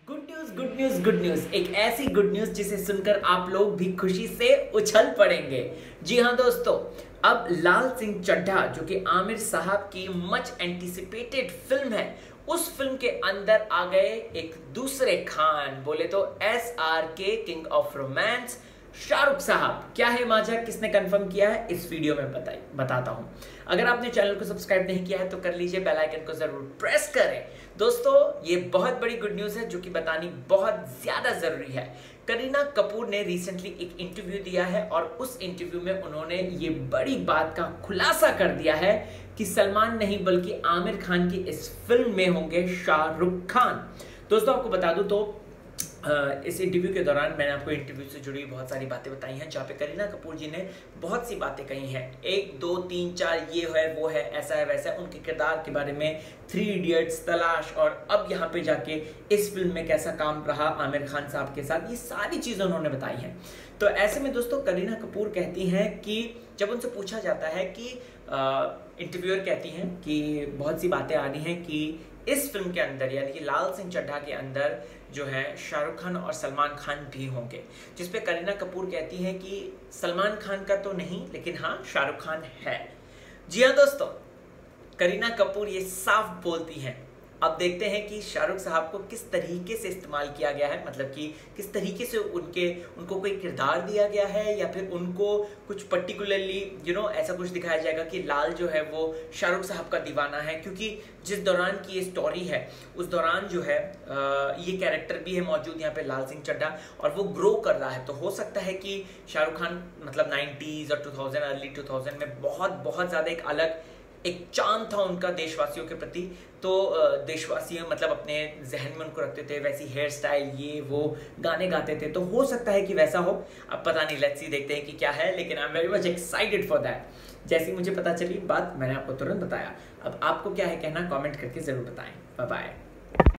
Good news good news good news, एक ऐसी good news जिसे सुनकर आप लोग भी खुशी से उछल पड़ेंगे। जी हाँ दोस्तों, अब लाल सिंह चड्ढा जो कि आमिर साहब की मच एंटिसिपेटेड फिल्म है, उस फिल्म के अंदर आ गए एक दूसरे खान, बोले तो SRK king of romance Shahrukh साहब। क्या है माजा, किसने कंफर्म किया है, इस वीडियो में बताता हूं। अगर आपने चैनल को सब्सक्राइब नहीं किया है तो कर लीजिए, बेल आइकन को जरूर प्रेस करें। दोस्तों ये बहुत बड़ी गुड न्यूज है जो कि बतानी बहुत ज्यादा जरूरी है। करीना कपूर ने रिसेंटली एक इंटरव्यू दिया है और उस इंटरव्यू में उन्होंने ये बड़ी बात का खुलासा कर दिया है कि सलमान नहीं बल्कि आमिर खान की इस फिल्म में होंगे शाहरुख खान। दोस्तों आपको बता दूं तो इस इंटरव्यू के दौरान मैंने आपको इंटरव्यू से जुड़ी बहुत सारी बातें बताई हैं, जहाँ पे करीना कपूर जी ने बहुत सी बातें कही हैं, 1 2 3 4 ये है वो है ऐसा है वैसा है, उनके किरदार के बारे में, 3 इडियट्स, तलाश और अब यहाँ पे जाके इस फिल्म में कैसा काम रहा आमिर खान साहब के साथ, ये सारी चीज़ें उन्होंने बताई हैं। तो ऐसे में दोस्तों करीना कपूर कहती हैं कि जब उनसे पूछा जाता है कि इंटरव्यूअर कहती हैं कि बहुत सी बातें आ रही हैं कि इस फिल्म के अंदर यानी कि लाल सिंह चड्ढा के अंदर जो है शाहरुख खान और सलमान खान भी होंगे, जिसपे करीना कपूर कहती है कि सलमान खान का तो नहीं लेकिन हाँ शाहरुख खान है। जी हाँ दोस्तों, करीना कपूर ये साफ बोलती हैं। अब देखते हैं कि शाहरुख साहब को किस तरीके से इस्तेमाल किया गया है, मतलब कि किस तरीके से उनको कोई किरदार दिया गया है या फिर उनको कुछ पर्टिकुलरली ऐसा कुछ दिखाया जाएगा कि लाल जो है वो शाहरुख साहब का दीवाना है, क्योंकि जिस दौरान की ये स्टोरी है उस दौरान जो है ये कैरेक्टर भी है मौजूद यहाँ पे लाल सिंह चड्ढा और वो ग्रो कर रहा है। तो हो सकता है कि शाहरुख खान मतलब 90s और 2000 अर्ली 2000 में बहुत ज़्यादा एक अलग एक चांद था उनका देशवासियों के प्रति, तो देशवासी मतलब अपने जहन में उनको रखते थे, वैसी हेयर स्टाइल ये वो, गाने गाते थे, तो हो सकता है कि वैसा हो। अब पता नहीं, लेट्स सी, देखते हैं कि क्या है, लेकिन I am very much excited for that. जैसी मुझे पता चली बात मैंने आपको तुरंत बताया। अब आपको क्या है कहना, कमेंट करके जरूर बताएं। Bye bye.